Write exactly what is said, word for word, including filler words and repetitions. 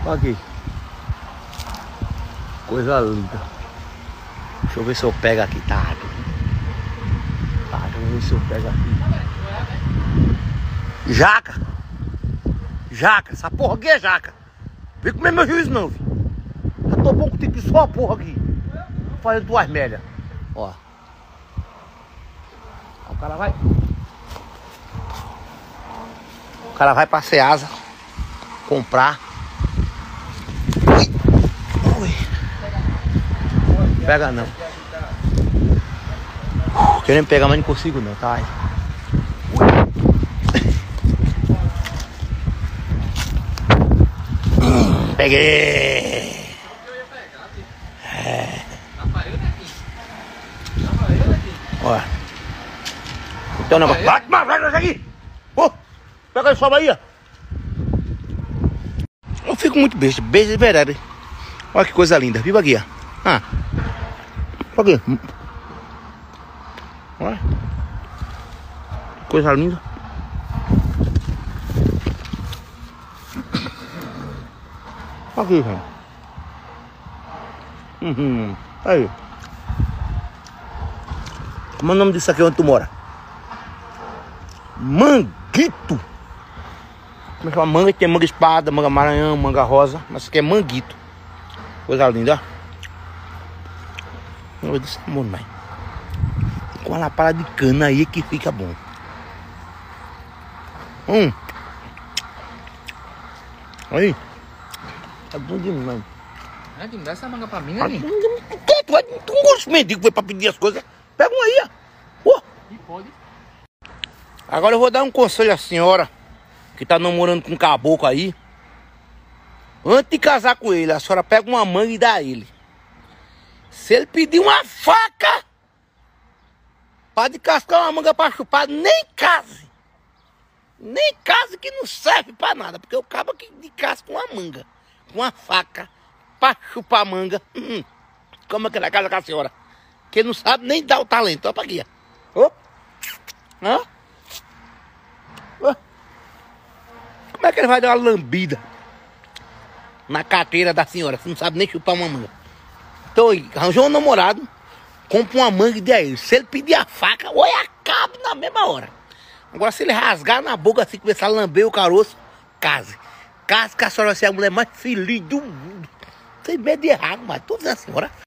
Olha aqui. Coisa linda. Deixa eu ver se eu pego aqui, tá? Tá, deixa eu ver se eu pego aqui. Jaca! Jaca, essa porra aqui é jaca. Vem comer meu juízo não, filho. Já tô bom contigo só a porra aqui. Fazendo duas médias. Ó. O cara vai. O cara vai pra Ceasa comprar. Ui. Ui. Pega não. Querendo pegar, mas não consigo não, tá? Peguei! É. Ó. Então o negócio. Vai, vai, vai, vai aqui! Ô! Pega aí sua Bahia! Eu fico muito besta, besta de verdade. Olha que coisa linda, viva aqui, ó. Ah. Olha aqui. Olha. Coisa linda. Aqui, cara. Uhum. Aí. Como é o nome disso aqui onde tu mora? Manguito. Como é que é uma manga? Tem manga espada, manga maranhão, manga rosa. Mas isso aqui é manguito. Coisa linda, ó. Não desse amor, mãe. Com uma lapada de cana aí que fica bom. Hum. Aí. É bom demais. É, dá essa manga pra mim, né? Tu, tu, tu, tu não gosta de mendigo, foi pra pedir as coisas. Pega um aí, ó. Oh. E pode. Agora eu vou dar um conselho à senhora que tá namorando com um caboclo aí. Antes de casar com ele, a senhora pega uma manga e dá a ele. Se ele pedir uma faca pra descascar uma manga pra chupar, nem case. Nem case que não serve pra nada. Porque o cabo que descasca uma manga com uma faca pra chupar manga. Hum, como é que ele vai casar com a senhora? Que não sabe nem dar o talento. Olha pra aqui, ó. Hã? Como é que ele vai dar uma lambida na carteira da senhora? Você não sabe nem chupar uma manga. Então, arranjou um namorado, compra uma manga e dê a ele. Se ele pedir a faca, olha, acaba na mesma hora. Agora, se ele rasgar na boca assim, começar a lamber o caroço, case. Case que a senhora vai ser a mulher mais feliz do mundo. Sem medo de errar, mas toda a senhora.